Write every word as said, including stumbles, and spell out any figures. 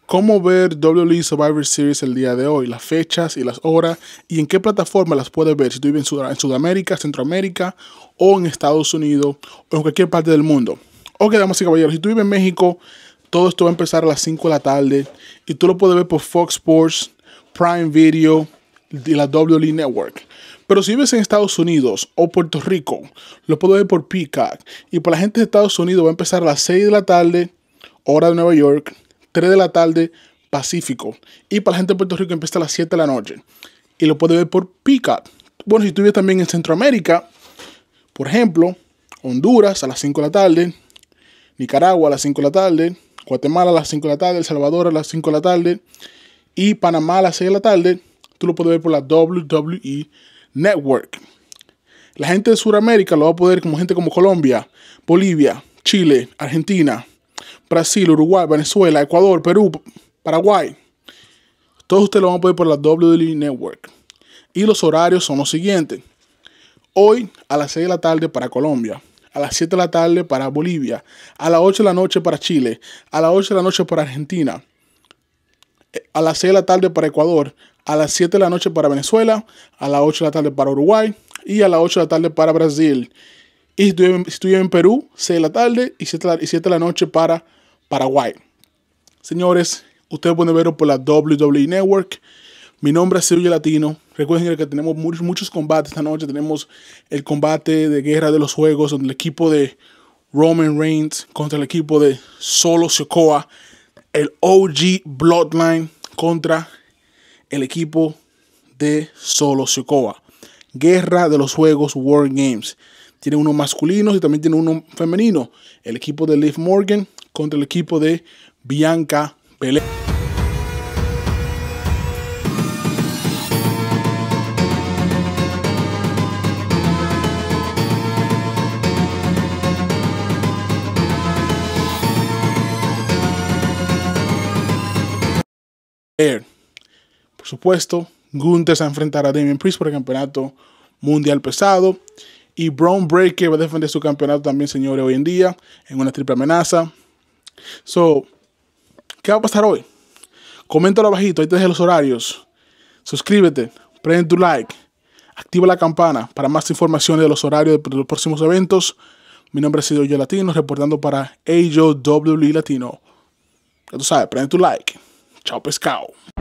cómo ver W W E Survivor Series el día de hoy, las fechas y las horas y en qué plataforma las puedes ver si tú vives en, Sud en Sudamérica, Centroamérica o en Estados Unidos o en cualquier parte del mundo. Ok, damas y caballeros, si tú vives en México, todo esto va a empezar a las cinco de la tarde y tú lo puedes ver por Fox Sports, Prime Video y la W W E Network. Pero si vives en Estados Unidos o Puerto Rico, lo puedes ver por Peacock. Y por la gente de Estados Unidos va a empezar a las seis de la tarde, hora de Nueva York, tres de la tarde, Pacífico. Y para la gente de Puerto Rico empieza a las siete de la noche. Y lo puedes ver por Peacock. Bueno, si tú vives también en Centroamérica, por ejemplo, Honduras a las cinco de la tarde, Nicaragua a las cinco de la tarde, Guatemala a las cinco de la tarde, El Salvador a las cinco de la tarde y Panamá a las seis de la tarde, tú lo puedes ver por la W W E Network. La gente de Sudamérica lo va a poder como gente como Colombia, Bolivia, Chile, Argentina, Brasil, Uruguay, Venezuela, Ecuador, Perú, Paraguay. Todos ustedes lo van a poder por la W W E Network. Y los horarios son los siguientes. Hoy a las seis de la tarde para Colombia, a las siete de la tarde para Bolivia, a las ocho de la noche para Chile, a las ocho de la noche para Argentina, a las seis de la tarde para Ecuador, a las siete de la noche para Venezuela, a las ocho de la tarde para Uruguay y a las ocho de la tarde para Brasil. Y si estoy en Perú, seis de la tarde y siete de la noche para Paraguay. Señores, ustedes pueden verlo por la W W E Network. Mi nombre es Ciro Latino. Recuerden que tenemos muchos, muchos combates esta noche. Tenemos el combate de Guerra de los Juegos, donde el equipo de Roman Reigns contra el equipo de Solo Sikoa. El O G Bloodline contra el equipo de Solo Sikoa. Guerra de los Juegos War Games. Tiene uno masculino y también tiene uno femenino. El equipo de Liv Morgan contra el equipo de Bianca Belair. Por supuesto, Gunther se va a enfrentar a Damian Priest por el campeonato mundial pesado. Y Bron Breakker va a defender su campeonato también, señores, hoy en día, en una triple amenaza. So, ¿qué va a pasar hoy? Coméntalo abajito, ahí te dejé los horarios. Suscríbete, prende tu like, activa la campana para más información de los horarios de los próximos eventos. Mi nombre es Ciro Latino, reportando para A J W W E Latino. Ya tú sabes, prende tu like. Chao, pescado.